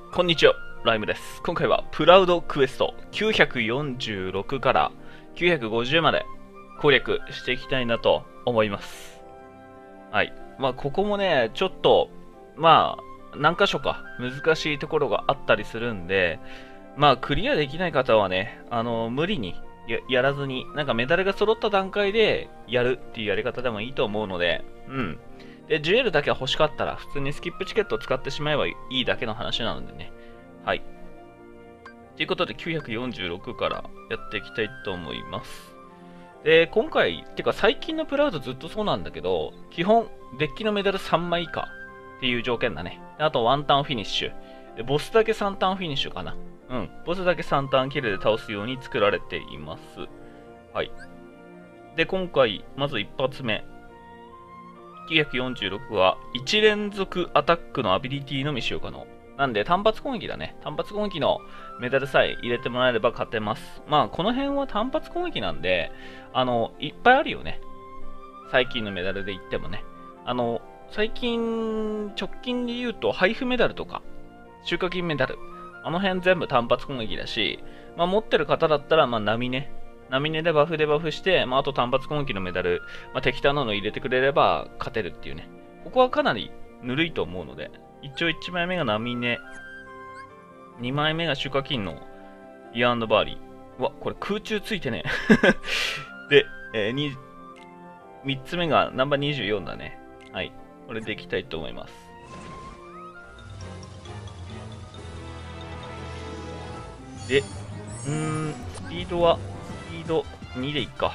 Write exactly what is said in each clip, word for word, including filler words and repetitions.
こんにちは、ライムです。今回はプラウドクエストきゅうひゃくよんじゅうろくからきゅうひゃくごじゅうまで攻略していきたいなと思います。はい。まあ、ここもね、ちょっと、まあ、何箇所か難しいところがあったりするんで、まあ、クリアできない方はね、あの、無理にややらずに、なんかメダルが揃った段階でやるっていうやり方でもいいと思うので、うん。で、ジュエルだけは欲しかったら、普通にスキップチケットを使ってしまえばいいだけの話なのでね。はい。ということで、きゅうひゃくよんじゅうろくからやっていきたいと思います。で、今回、てか最近のプラウドずっとそうなんだけど、基本、デッキのメダルさんまい以下っていう条件だね。あと、ワンターンフィニッシュ。で、ボスだけさんターンフィニッシュかな。うん。ボスだけさんターンキルで倒すように作られています。はい。で、今回、まず一発目。きゅうひゃくよんじゅうろくはいち連続アタックのアビリティのみ使用可能。なんで単発攻撃だね。単発攻撃のメダルさえ入れてもらえれば勝てます。まあこの辺は単発攻撃なんで、あの、いっぱいあるよね。最近のメダルで言ってもね。あの、最近、直近で言うと配布メダルとか、収穫金メダル。あの辺全部単発攻撃だし、まあ持ってる方だったら、まあ波ね。波根でバフでバフして、まあ、あと単発攻撃のメダル、まあ、適当なの入れてくれれば勝てるっていうね。ここはかなりぬるいと思うので、一応いちまいめが波根、にまいめが収穫金のイアンドバーリー。うわ、これ空中ついてね。で、えー、にみっつめがナンバーにじゅうよんだね。はい。これでいきたいと思います。で、うーん、スピードは、スピードにでいっか。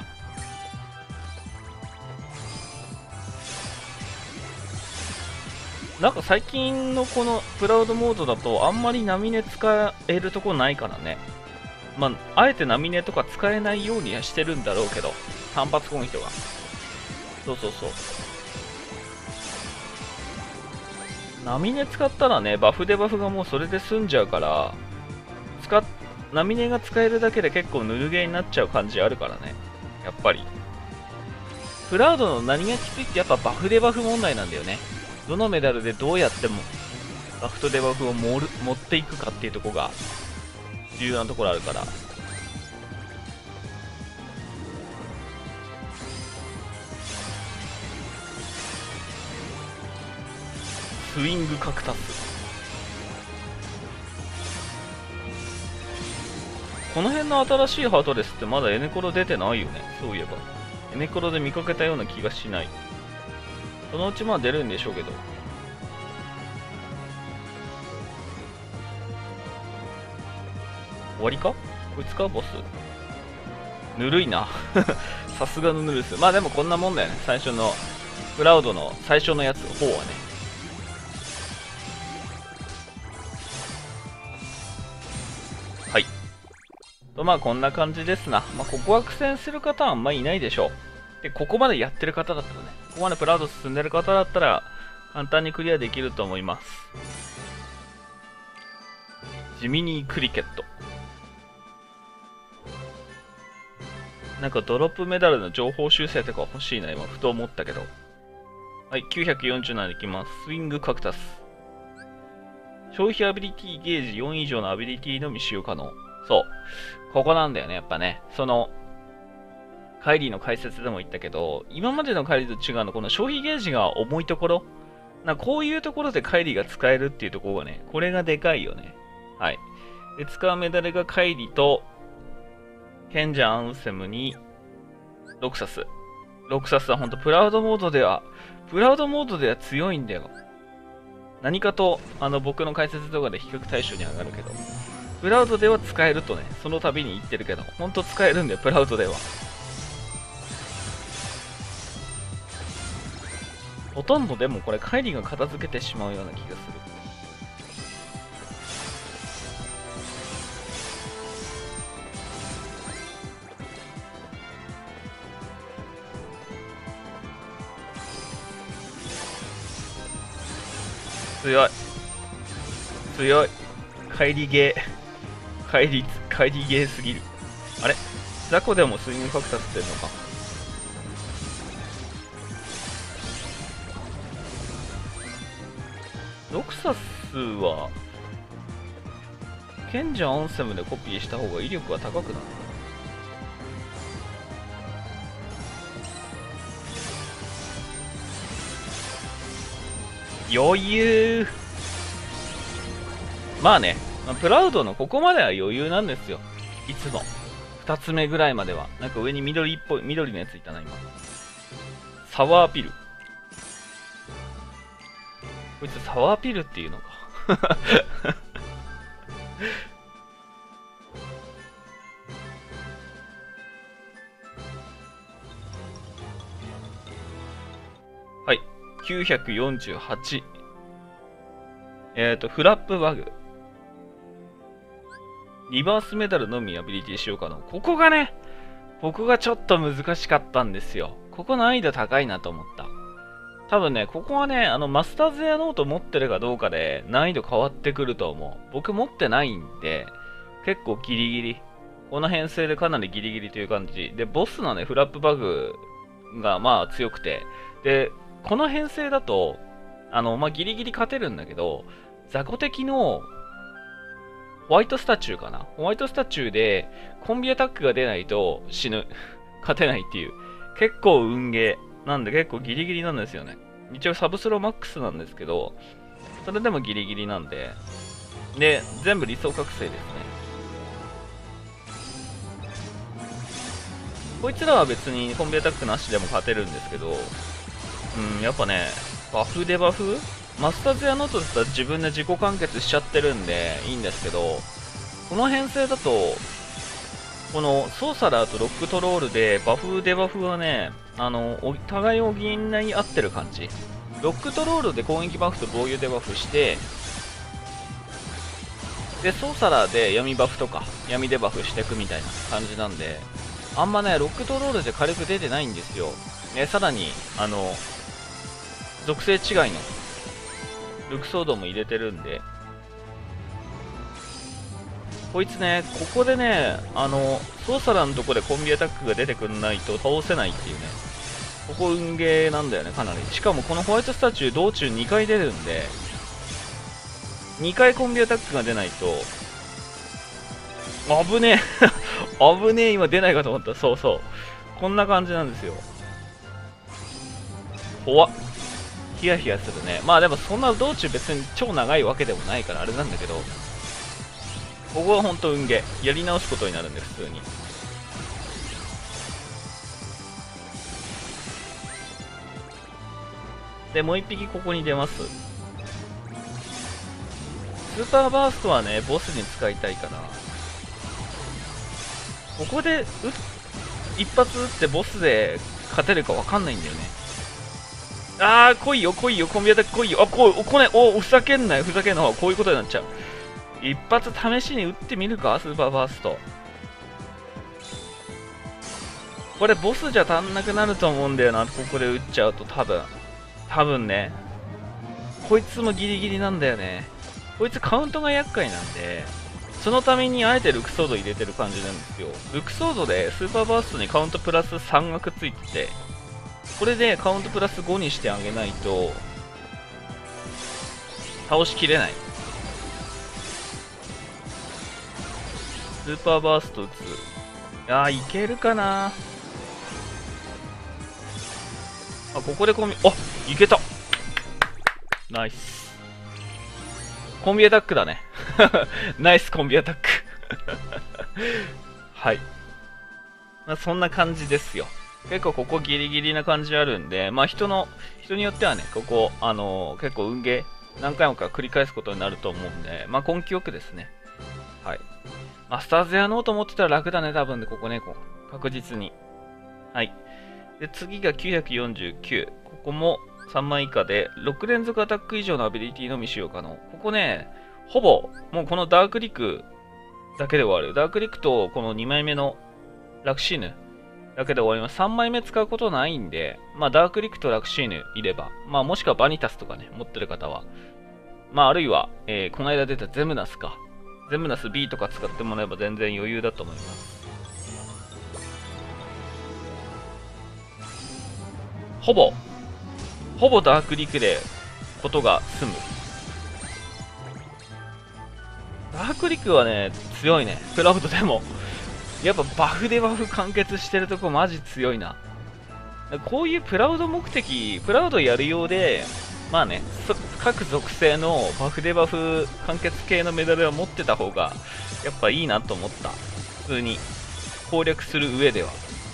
なんか最近のこのプラウドモードだとあんまり波根使えるとこないからね。まあ、あえて波根とか使えないようにはしてるんだろうけど、単発攻撃とか。そうそうそう。波根使ったらね、バフでバフがもうそれで済んじゃうから、使っ波根が使えるだけで結構ぬるゲーになっちゃう感じあるからね。やっぱり。プラウドの何がきついってやっぱバフでバフ問題なんだよね。どのメダルでどうやってもバフとデバフを持る持っていくかっていうところが重要なところあるから。スイングカクタス。この辺の新しいハートレスってまだエネコロ出てないよね。そういえば。エネコロで見かけたような気がしない。そのうちまあ出るんでしょうけど。終わりかこいつかボス。ぬるいな。さすがのぬるいっす。まあでもこんなもんだよね。最初の、クラウドの最初のやつ、方はね。はい。とまあこんな感じですな。まあここは苦戦する方はあんまいないでしょう。で、ここまでやってる方だったらね。ここまでプラウド進んでる方だったら、簡単にクリアできると思います。ジミニークリケット。なんかドロップメダルの情報修正とか欲しいな、今、ふと思ったけど。はい、きゅうひゃくよんじゅうななでいきます。スイングカクタス。消費アビリティゲージよん以上のアビリティのみ使用可能。そう。ここなんだよね、やっぱね。その、カイリーの解説でも言ったけど、今までのカイリーと違うの、この消費ゲージが重いところ。なこういうところでカイリーが使えるっていうところがね、これがでかいよね。はい。で、使うメダルがカイリーと、賢者アンセムに、ロクサス。ロクサスはほんとプラウドモードでは、プラウドモードでは強いんだよ。何かと、あの、僕の解説動画で比較対象に上がるけど、プラウドでは使えるとね、その度に言ってるけど、ほんと使えるんだよ、プラウドでは。ほとんどでもこれ、カイリが片付けてしまうような気がする。強い。強い。帰りゲー。帰り、帰りゲーすぎる。あれザコでもスイング格差してんのか。ロクサスは、 賢者アンセムでコピーした方が威力は高くなる。余裕。まあね、まあ、プラウドのここまでは余裕なんですよ。いつも。二つ目ぐらいまでは。なんか上に緑っぽい、緑のやついたな、今。サワーピル。こいつサワーピルっていうのか。はい。きゅうひゃくよんじゅうはち。えっと、フラップバグ。リバースメダルのみアビリティ使用可能。ここがね、ここがちょっと難しかったんですよ。ここ難易度高いなと思った。多分ね、ここはね、あの、マスターズエアノート持ってるかどうかで難易度変わってくると思う。僕持ってないんで、結構ギリギリ。この編成でかなりギリギリという感じ。で、ボスのね、フラップバグがまあ強くて。で、この編成だと、あの、まあギリギリ勝てるんだけど、雑魚敵のホワイトスタチューかな、ホワイトスタチューでコンビアタックが出ないと死ぬ。勝てないっていう。結構運ゲー。なんで結構ギリギリなんですよね。一応サブスローマックスなんですけど、それでもギリギリなんで。で、全部理想覚醒ですね。こいつらは別にコンビアタックなしでも勝てるんですけど、うん、やっぱね、バフデバフマスターズやノートだったら自分で自己完結しちゃってるんでいいんですけど、この編成だと、このソーサラーとロックトロールでバフデバフはね、あの、お互いを補い合ってる感じ。ロックトロールで攻撃バフと防御デバフして、で、ソーサラーで闇バフとか闇デバフしていくみたいな感じなんで、あんまね、ロックトロールで火力出てないんですよ。ね、さらに、あの、属性違いのルクソードも入れてるんで、こいつね、ここでね、あの、ソーサラーのとこでコンビアタックが出てくんないと倒せないっていうね、ここ運ゲーなんだよね、かなり。しかもこのホワイトスタチュー道中にかい出るんで、にかいコンビアタックが出ないと、危ねえ危ねえ、今出ないかと思った。そうそう。こんな感じなんですよ。怖っ。ヒヤヒヤするね。まあでもそんな道中別に超長いわけでもないからあれなんだけど、ここはほんと運ゲー。やり直すことになるんで、普通に。で、もう一匹ここに出ます。スーパーバーストはね、ボスに使いたいかな。ここで、う一発撃ってボスで勝てるかわかんないんだよね。あー、来いよ、来いよ、コンビアタック来いよ。あ、来い、来ね、お、ふざけんなよ、ふざけんなよ。こういうことになっちゃう。一発試しに撃ってみるか、スーパーバースト。これボスじゃ足んなくなると思うんだよな、ここで撃っちゃうと多分。多分ね。こいつもギリギリなんだよね。こいつカウントが厄介なんで、そのためにあえてルクソード入れてる感じなんですよ。ルクソードでスーパーバーストにカウントプラスさんがくっついてて、これでカウントプラスごにしてあげないと、倒しきれない。スーパーバースト打つ。あー、いけるかな。あ、ここでコンビ、あ、いけた。ナイス。コンビアタックだね。ナイスコンビアタック。はい。まあ、そんな感じですよ。結構ここギリギリな感じあるんで、まあ人の、人によってはね、ここ、あのー、結構運ゲー何回もか繰り返すことになると思うんで、まあ根気よくですね。はい。マスターズやろうと思ってたら楽だね、多分で、ここね、こう確実に。はい。で、次がきゅうひゃくよんじゅうきゅう。ここもさんまい以下で、ろく連続アタック以上のアビリティのみ使用可能。ここね、ほぼ、もうこのダークリックだけで終わる。ダークリックとこのにまいめのラクシーヌだけで終わります。さんまいめ使うことないんで、まあダークリックとラクシーヌいれば、まあもしくはバニタスとかね、持ってる方は、まああるいは、えー、この間出たゼムナスか。ゼムナス B とか使ってもらえば全然余裕だと思います。ほぼ、ほぼダークリックでことが済む。 ダークリックはね、強いね。プラウドでも。やっぱバフでバフ完結してるとこマジ強いな。こういうプラウド目的、プラウドやるようで、まあね、各属性のバフでバフ完結系のメダルは持ってた方が、やっぱいいなと思った。普通に攻略する上では。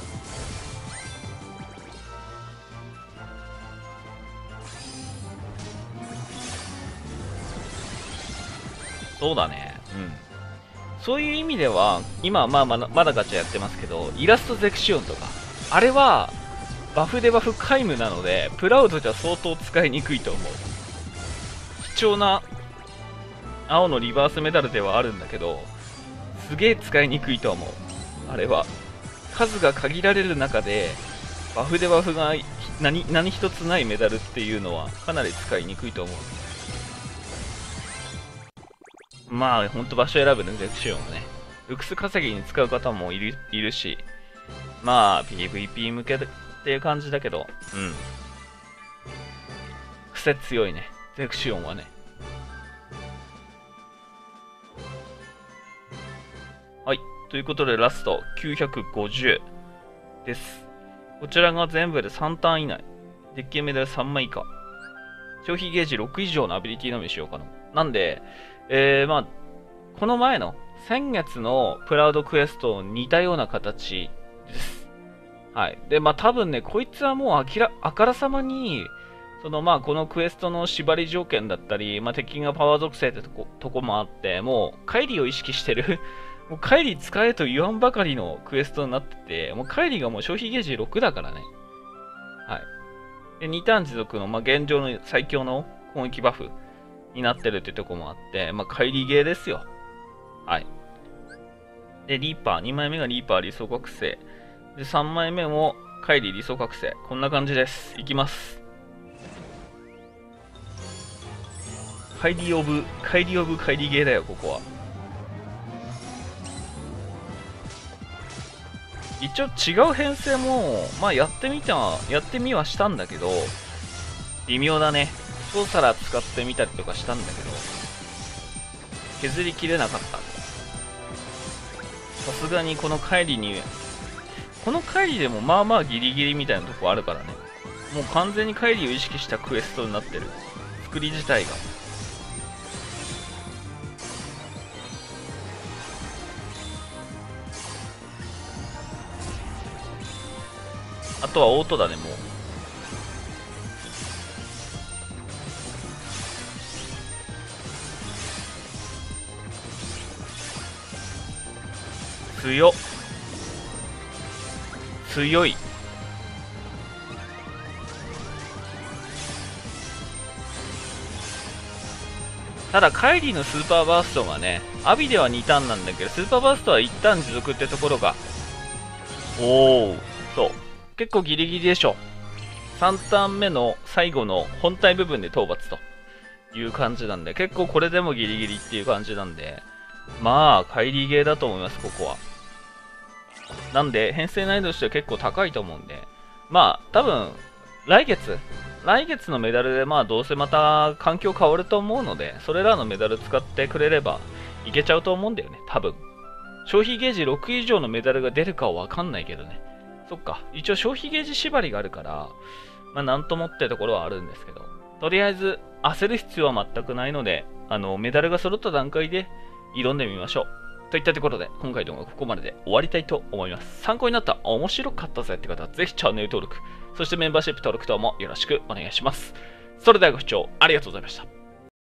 そうだね。うん。そういう意味では、今はまあまだまだガチャやってますけど、イラストゼクシオンとか、あれは、バフでバフ皆無なので、プラウドじゃ相当使いにくいと思う。貴重な青のリバースメダルではあるんだけど、すげえ使いにくいと思う。あれは。数が限られる中で、バフでバフが何、何一つないメダルっていうのは、かなり使いにくいと思う。まあ、ほんと場所選ぶね、ゼクシオンをね。ルクス稼ぎに使う方もいるいるし、まあ、ピーブイピー 向けっていう感じだけど、うん。癖強いね、ゼクシオンはね。はい。ということで、ラストきゅうひゃくごじゅうです。こちらが全部でさんターン以内。デッキメダルさんまい以下。消費ゲージろく以上のアビリティのみしようかな。なんで、えー、まあ、この前の先月のプラウドクエストと似たような形です。はい。で、まあ多分ね、こいつはもうあきら、あからさまに、そのまあこのクエストの縛り条件だったり、まあ敵がパワー属性ってとこ、とこもあって、もう、カイリーを意識してるもうカイリー使えと言わんばかりのクエストになってて、もうカイリーがもう消費ゲージろくだからね。はい。で、にターン持続の、まあ現状の最強の攻撃バフになってるってとこもあって、まあカイリーゲーですよ。はい。で、リーパー、にまいめがリーパー理想覚醒。で、さんまいめもカイリー理想覚醒。こんな感じです。いきます。カイリーオブ、カイリーオブカイリーゲーだよ、ここは。一応違う編成も、まあやってみた、やってみはしたんだけど、微妙だね。ソーサラー使ってみたりとかしたんだけど、削りきれなかった。さすがにこのカイリーに、このカイリーでもまあまあギリギリみたいなとこあるからね。もう完全にカイリーを意識したクエストになってる。作り自体が。あとはオートだね、もう。強っ。強い。ただ、カイリーのスーパーバーストがね、アビではにターンなんだけど、スーパーバーストはいちターン持続ってところが、おー、そう。結構ギリギリでしょ。さんターン目の最後の本体部分で討伐という感じなんで、結構これでもギリギリっていう感じなんで、まあ、カイリーゲーだと思います、ここは。なんで、編成難易度としては結構高いと思うんで、まあ、多分、来月、来月のメダルで、まあ、どうせまた環境変わると思うので、それらのメダル使ってくれればいけちゃうと思うんだよね、多分。消費ゲージろく以上のメダルが出るかはわかんないけどね。そっか、一応消費ゲージ縛りがあるから、まあ、なんともってところはあるんですけど、とりあえず、焦る必要は全くないので、あの、メダルが揃った段階で挑んでみましょう。といったところで、今回の動画はここまでで終わりたいと思います。参考になった、面白かったぜって方は、ぜひチャンネル登録、そしてメンバーシップ登録等もよろしくお願いします。それではご視聴ありがとうございました。